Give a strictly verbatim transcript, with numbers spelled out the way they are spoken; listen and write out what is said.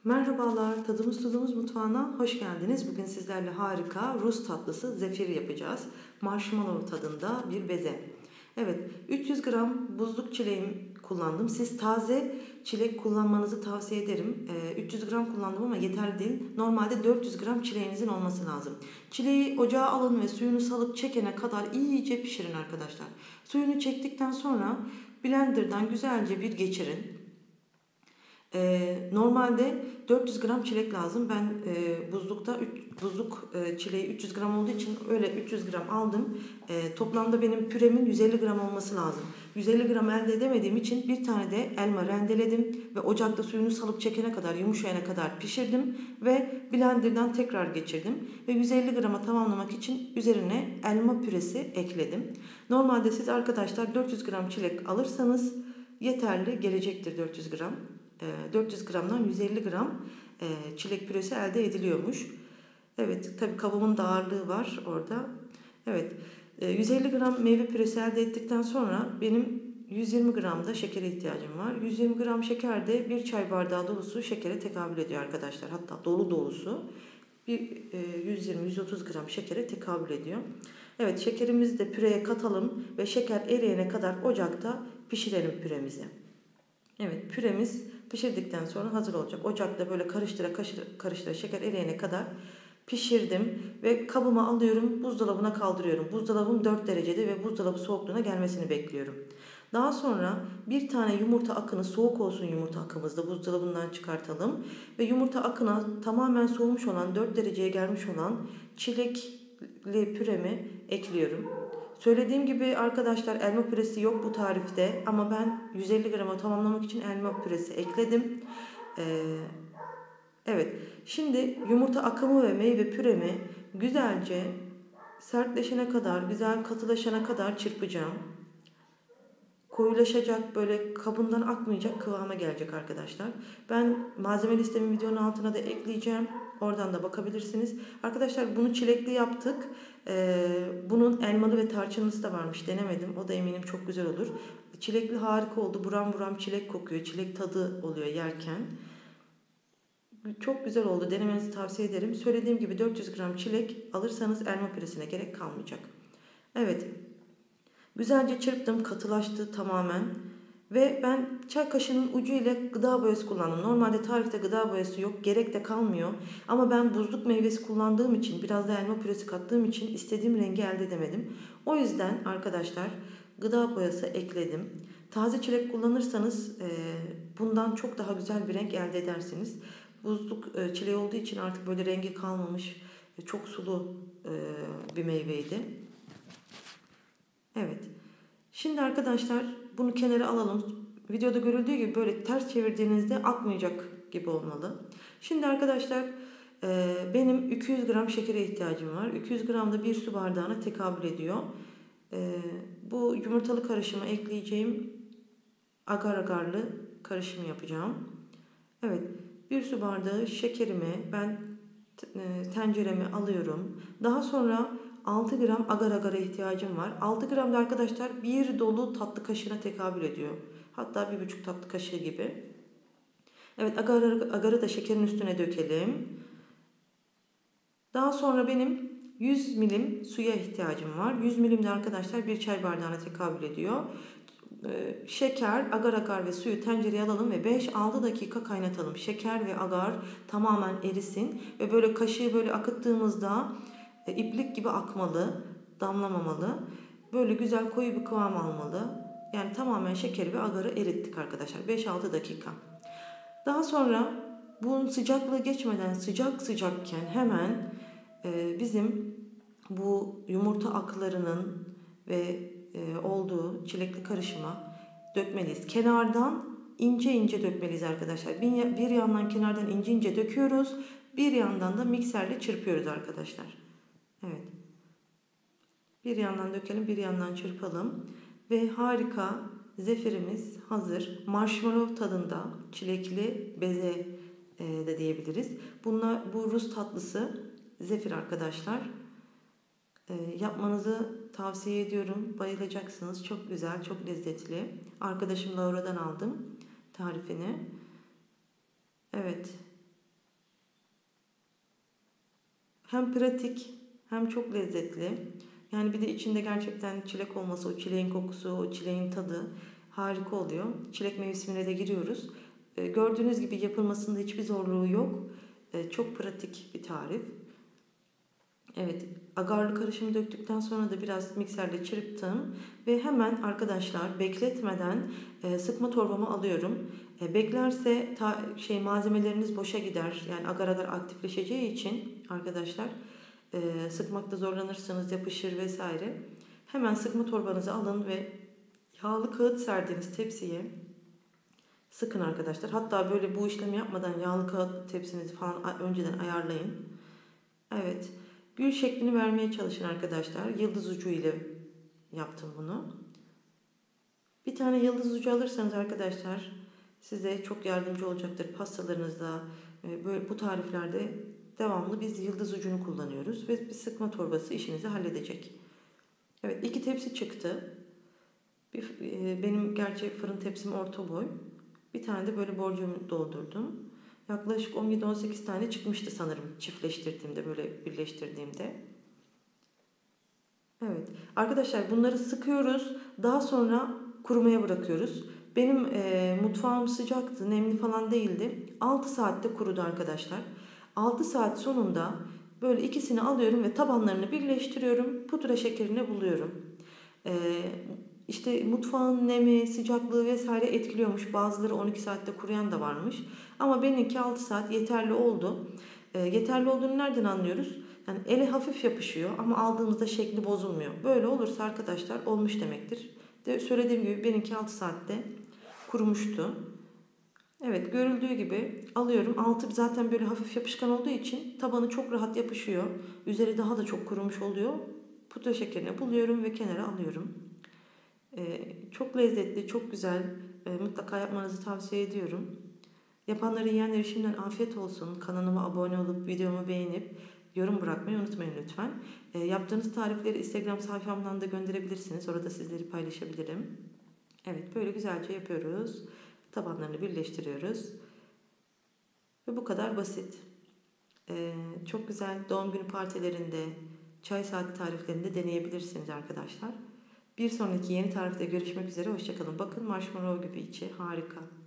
Merhabalar, Tadımız Tuzumuz mutfağına hoş geldiniz. Bugün sizlerle harika Rus tatlısı zefir yapacağız. Marshmallow tadında bir beze. Evet, üç yüz gram buzluk çileğim kullandım. Siz taze çilek kullanmanızı tavsiye ederim. Ee, üç yüz gram kullandım ama yeterli değil. Normalde dört yüz gram çileğinizin olması lazım. Çileği ocağa alın ve suyunu salıp çekene kadar iyice pişirin arkadaşlar. Suyunu çektikten sonra blenderdan güzelce bir geçirin. Ee, normalde dört yüz gram çilek lazım. Ben e, buzlukta üç, buzluk e, çileği üç yüz gram olduğu için öyle üç yüz gram aldım. E, toplamda benim püremin yüz elli gram olması lazım. yüz elli gram elde edemediğim için bir tane de elma rendeledim ve ocakta suyunu salıp çekene kadar, yumuşayana kadar pişirdim ve blenderdan tekrar geçirdim ve yüz elli grama tamamlamak için üzerine elma püresi ekledim. Normalde siz arkadaşlar dört yüz gram çilek alırsanız yeterli gelecektir dört yüz gram. dört yüz gramdan yüz elli gram çilek püresi elde ediliyormuş. Evet, tabii kabımın da ağırlığı var orada. Evet, yüz elli gram meyve püresi elde ettikten sonra benim yüz yirmi gram da şekere ihtiyacım var. yüz yirmi gram şeker de bir çay bardağı dolusu şekere tekabül ediyor arkadaşlar. Hatta dolu dolusu bir yüz yirmi yüz otuz gram şekere tekabül ediyor. Evet, şekerimizi de püreye katalım ve şeker eriyene kadar ocakta pişirelim püremizi. Evet, püremiz pişirdikten sonra hazır olacak. Ocakta böyle karıştıra karıştıra, karıştıra şeker eriyene kadar pişirdim ve kabıma alıyorum, buzdolabına kaldırıyorum. Buzdolabım dört derecede ve buzdolabı soğukluğuna gelmesini bekliyorum. Daha sonra bir tane yumurta akını, soğuk olsun yumurta akımızda, buzdolabından çıkartalım ve yumurta akına tamamen soğumuş olan, dört dereceye gelmiş olan çilekli püremi ekliyorum. Söylediğim gibi arkadaşlar elma püresi yok bu tarifte ama ben yüz elli grama tamamlamak için elma püresi ekledim. Ee, evet, şimdi yumurta akımı ve meyve püremi güzelce sertleşene kadar, güzel katılaşana kadar çırpacağım. Koyulaşacak, böyle kabından akmayacak kıvama gelecek arkadaşlar. Ben malzeme listemi videonun altına da ekleyeceğim. Oradan da bakabilirsiniz. Arkadaşlar bunu çilekli yaptık. Ee, bunun elmalı ve tarçınlısı da varmış. Denemedim. O da eminim çok güzel olur. Çilekli harika oldu. Buram buram çilek kokuyor. Çilek tadı oluyor yerken. Çok güzel oldu. Denemenizi tavsiye ederim. Söylediğim gibi dört yüz gram çilek alırsanız elma püresine gerek kalmayacak. Evet. Güzelce çırptım, katılaştı tamamen ve ben çay kaşığının ucu ile gıda boyası kullandım. Normalde tarifte gıda boyası yok, gerek de kalmıyor. Ama ben buzluk meyvesi kullandığım için, biraz da elma püresi kattığım için istediğim rengi elde edemedim. O yüzden arkadaşlar gıda boyası ekledim. Taze çilek kullanırsanız bundan çok daha güzel bir renk elde edersiniz. Buzluk çileği olduğu için artık böyle rengi kalmamış, çok sulu bir meyveydi. Evet. Şimdi arkadaşlar bunu kenara alalım. Videoda görüldüğü gibi böyle ters çevirdiğinizde akmayacak gibi olmalı. Şimdi arkadaşlar benim iki yüz gram şekere ihtiyacım var. iki yüz gram da bir su bardağına tekabül ediyor. Bu yumurtalı karışımı ekleyeceğim agar agarlı karışımı yapacağım. Evet. Bir su bardağı şekerimi ben tencereme alıyorum. Daha sonra altı gram agar agara ihtiyacım var. altı gram da arkadaşlar bir dolu tatlı kaşığına tekabül ediyor. Hatta bir buçuk tatlı kaşığı gibi. Evet, agar agarı da şekerin üstüne dökelim. Daha sonra benim yüz milim suya ihtiyacım var. yüz milim de arkadaşlar bir çay bardağına tekabül ediyor. Ee, şeker, agar agar ve suyu tencereye alalım ve beş altı dakika kaynatalım. Şeker ve agar tamamen erisin ve böyle kaşığı böyle akıttığımızda e, iplik gibi akmalı, damlamamalı. Böyle güzel koyu bir kıvam almalı. Yani tamamen şekeri ve agarı erittik arkadaşlar. beş altı dakika. Daha sonra bunun sıcaklığı geçmeden sıcak sıcakken hemen e, bizim bu yumurta aklarının ve e, olduğu çilekli karışıma dökmeliyiz. Kenardan ince ince dökmeliyiz arkadaşlar. Bir, bir yandan kenardan ince ince döküyoruz. Bir yandan da mikserle çırpıyoruz arkadaşlar. Evet. Bir yandan dökelim, bir yandan çırpalım. Ve harika zefirimiz hazır. Marshmallow tadında çilekli beze e, de diyebiliriz. Bunlar, bu Rus tatlısı zefir arkadaşlar. E, yapmanızı tavsiye ediyorum. Bayılacaksınız. Çok güzel, çok lezzetli. Arkadaşım Laura'dan aldım tarifini. Evet. Hem pratik hem çok lezzetli. Yani bir de içinde gerçekten çilek olması, o çileğin kokusu, o çileğin tadı harika oluyor. Çilek mevsimine de giriyoruz. E, gördüğünüz gibi yapılmasında hiçbir zorluğu yok. E, çok pratik bir tarif. Evet, agarlı karışımı döktükten sonra da biraz mikserle çırptım ve hemen arkadaşlar bekletmeden e, sıkma torbamı alıyorum. E, beklerse ta, şey malzemeleriniz boşa gider. Yani agar agar aktifleşeceği için arkadaşlar e, sıkmakta zorlanırsınız, yapışır vesaire. Hemen sıkma torbanızı alın ve yağlı kağıt serdiğiniz tepsiye sıkın arkadaşlar. Hatta böyle bu işlemi yapmadan yağlı kağıt tepsinizi falan önceden ayarlayın. Evet. Gül şeklini vermeye çalışın arkadaşlar. Yıldız ucu ile yaptım bunu. Bir tane yıldız ucu alırsanız arkadaşlar size çok yardımcı olacaktır. Pastalarınızda böyle bu tariflerde devamlı biz yıldız ucunu kullanıyoruz ve bir sıkma torbası işinizi halledecek. Evet, iki tepsi çıktı. Bir, benim gerçi fırın tepsim orta boy. Bir tane de böyle borcumu doldurdum. Yaklaşık on yedi on sekiz tane çıkmıştı sanırım çiftleştirdiğimde, böyle birleştirdiğimde. Evet. Arkadaşlar bunları sıkıyoruz. Daha sonra kurumaya bırakıyoruz. Benim e, mutfağım sıcaktı, nemli falan değildi. altı saatte kurudu arkadaşlar. altı saat sonunda böyle ikisini alıyorum ve tabanlarını birleştiriyorum. Pudra şekerine buluyorum. E, işte mutfağın nemi, sıcaklığı vesaire etkiliyormuş. Bazıları on iki saatte kuruyan da varmış. Ama benimki altı saat yeterli oldu. E, yeterli olduğunu nereden anlıyoruz? Yani ele hafif yapışıyor ama aldığımızda şekli bozulmuyor. Böyle olursa arkadaşlar olmuş demektir. De söylediğim gibi benimki altı saatte kurumuştu. Evet, görüldüğü gibi alıyorum. Altı zaten böyle hafif yapışkan olduğu için tabanı çok rahat yapışıyor. Üzeri daha da çok kurumuş oluyor. Pudra şekerini buluyorum ve kenara alıyorum. Ee, çok lezzetli, çok güzel. Ee, mutlaka yapmanızı tavsiye ediyorum. Yapanları, yiyenlere şimdiden afiyet olsun. Kanalıma abone olup videomu beğenip yorum bırakmayı unutmayın lütfen. E, yaptığınız tarifleri Instagram sayfamdan da gönderebilirsiniz. Orada sizleri paylaşabilirim. Evet, böyle güzelce yapıyoruz. Tabanlarını birleştiriyoruz. Ve bu kadar basit. E, çok güzel doğum günü partilerinde, çay saati tariflerinde deneyebilirsiniz arkadaşlar. Bir sonraki yeni tarifte görüşmek üzere. Hoşçakalın. Bakın marshmallow gibi içi harika.